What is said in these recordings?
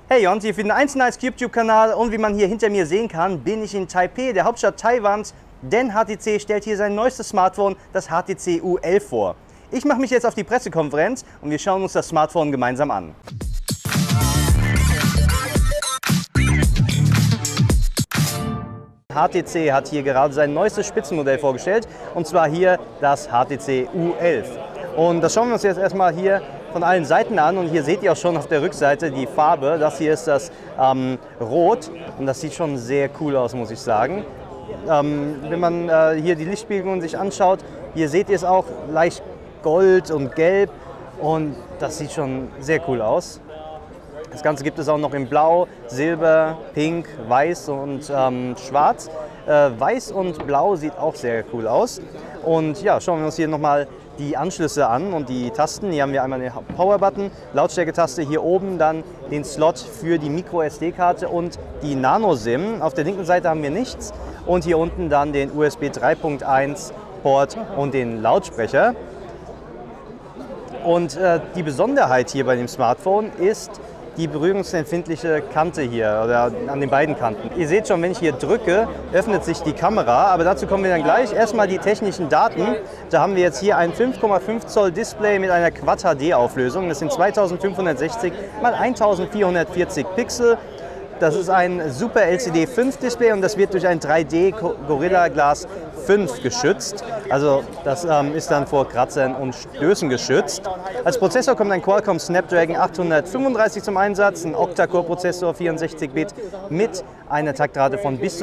Hey Jons, hier für den 1 Nice CubeTube-Kanal und wie man hier hinter mir sehen kann, bin ich in Taipei, der Hauptstadt Taiwans, denn HTC stellt hier sein neuestes Smartphone, das HTC U11 vor. Ich mache mich jetzt auf die Pressekonferenz und wir schauen uns das Smartphone gemeinsam an. HTC hat hier gerade sein neuestes Spitzenmodell vorgestellt, und zwar hier das HTC U11. Und das schauen wir uns jetzt erstmal hier von allen Seiten an, und hier seht ihr auch schon auf der Rückseite die Farbe. Das hier ist das Rot, und das sieht schon sehr cool aus, muss ich sagen. Wenn man hier die Lichtspiegelungen sich anschaut, hier seht ihr es auch leicht Gold und Gelb, und das sieht schon sehr cool aus. Das Ganze gibt es auch noch in Blau, Silber, Pink, Weiß und Schwarz. Weiß und Blau sieht auch sehr cool aus. Und ja, schauen wir uns hier nochmal die Anschlüsse an und die Tasten. Hier haben wir einmal den Power-Button, Lautstärke-Taste, hier oben dann den Slot für die Micro-SD-Karte und die Nano-SIM. Auf der linken Seite haben wir nichts, und hier unten dann den USB 3.1 Port und den Lautsprecher. Und die Besonderheit hier bei dem Smartphone ist die berührungsempfindliche Kante hier, oder an den beiden Kanten. Ihr seht schon, wenn ich hier drücke, öffnet sich die Kamera, aber dazu kommen wir dann gleich. Erstmal die technischen Daten. Da haben wir jetzt hier ein 5,5 Zoll Display mit einer Quad HD Auflösung. Das sind 2560 x 1440 Pixel. Das ist ein Super LCD 5 Display, und das wird durch ein 3D Gorilla Glass 5 geschützt. Also das ist dann vor Kratzern und Stößen geschützt. Als Prozessor kommt ein Qualcomm Snapdragon 835 zum Einsatz, ein Octa-Core-Prozessor 64-Bit mit einer Taktrate von bis zu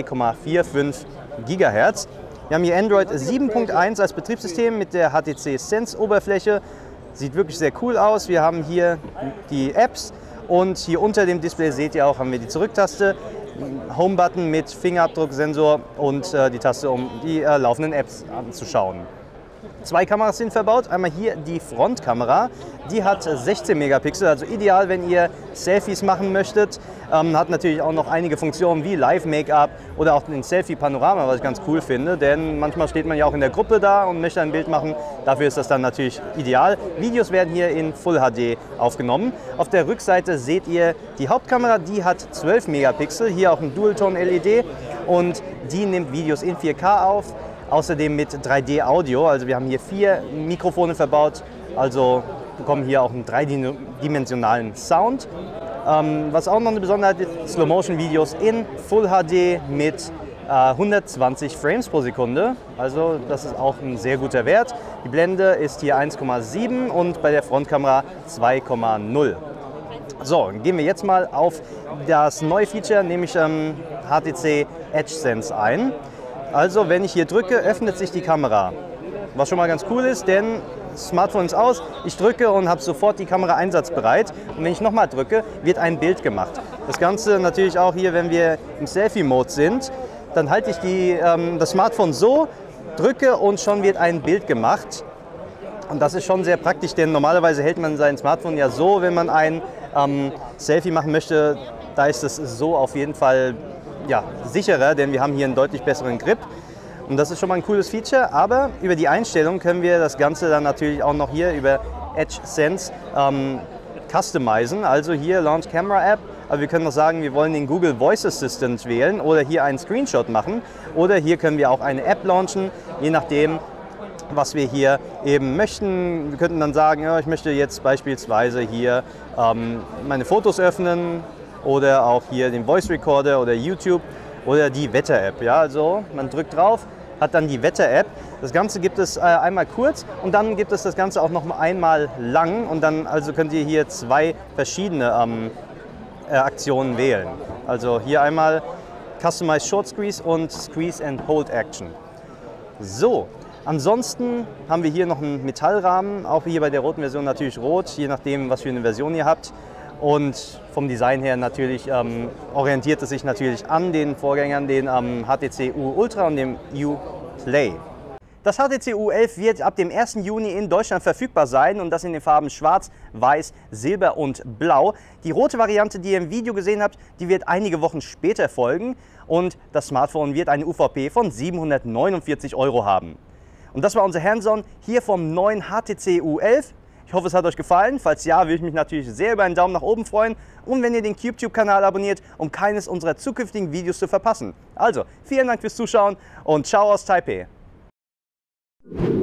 2,45 GHz. Wir haben hier Android 7.1 als Betriebssystem mit der HTC Sense-Oberfläche. Sieht wirklich sehr cool aus. Wir haben hier die Apps. Und hier unter dem Display seht ihr auch, haben wir die Zurücktaste, Home-Button mit Fingerabdrucksensor und die Taste, um die laufenden Apps anzuschauen. Zwei Kameras sind verbaut. Einmal hier die Frontkamera, die hat 16 Megapixel, also ideal, wenn ihr Selfies machen möchtet. Hat natürlich auch noch einige Funktionen wie Live-Make-up oder auch den Selfie-Panorama, was ich ganz cool finde, denn manchmal steht man ja auch in der Gruppe da und möchte ein Bild machen. Dafür ist das dann natürlich ideal. Videos werden hier in Full HD aufgenommen. Auf der Rückseite seht ihr die Hauptkamera, die hat 12 Megapixel, hier auch ein Dual-Tone-LED, und die nimmt Videos in 4K auf. Außerdem mit 3D-Audio, also wir haben hier 4 Mikrofone verbaut, also bekommen hier auch einen dreidimensionalen Sound. Was auch noch eine Besonderheit ist, Slow-Motion-Videos in Full HD mit 120 Frames pro Sekunde, also das ist auch ein sehr guter Wert. Die Blende ist hier 1,7 und bei der Frontkamera 2,0. So, gehen wir jetzt mal auf das neue Feature, nämlich HTC EdgeSense ein. Also wenn ich hier drücke, öffnet sich die Kamera, was schon mal ganz cool ist, denn das Smartphone ist aus, ich drücke und habe sofort die Kamera einsatzbereit, und wenn ich nochmal drücke, wird ein Bild gemacht. Das Ganze natürlich auch hier, wenn wir im Selfie-Mode sind, dann halte ich das Smartphone so, drücke und schon wird ein Bild gemacht. Und das ist schon sehr praktisch, denn normalerweise hält man sein Smartphone ja so, wenn man ein Selfie machen möchte. Da ist es so auf jeden Fall sicherer, denn wir haben hier einen deutlich besseren Grip. Und das ist schon mal ein cooles Feature, aber über die Einstellung können wir das Ganze dann natürlich auch noch hier über EdgeSense customizen. Also hier Launch Camera App, aber wir können noch sagen, wir wollen den Google Voice Assistant wählen oder hier einen Screenshot machen, oder hier können wir auch eine App launchen, je nachdem, was wir hier eben möchten. Wir könnten dann sagen, ja, ich möchte jetzt beispielsweise hier meine Fotos öffnen, oder auch hier den Voice Recorder oder YouTube oder die Wetter-App. Ja, also man drückt drauf, hat dann die Wetter-App. Das Ganze gibt es einmal kurz, und dann gibt es das Ganze auch noch einmal lang, und dann also könnt ihr hier zwei verschiedene Aktionen wählen. Also hier einmal Customize Short Squeeze und Squeeze and Hold Action. So, ansonsten haben wir hier noch einen Metallrahmen, auch hier bei der roten Version natürlich rot, je nachdem, was für eine Version ihr habt. Und vom Design her natürlich orientiert es sich natürlich an den Vorgängern, den HTC U Ultra und dem U Play. Das HTC U11 wird ab dem 1. Juni in Deutschland verfügbar sein, und das in den Farben Schwarz, Weiß, Silber und Blau. Die rote Variante, die ihr im Video gesehen habt, die wird einige Wochen später folgen, und das Smartphone wird eine UVP von 749 € haben. Und das war unser Hands-on hier vom neuen HTC U11. Ich hoffe, es hat euch gefallen. Falls ja, würde ich mich natürlich sehr über einen Daumen nach oben freuen und wenn ihr den CubeTube-Kanal abonniert, um keines unserer zukünftigen Videos zu verpassen. Also, vielen Dank fürs Zuschauen und ciao aus Taipei.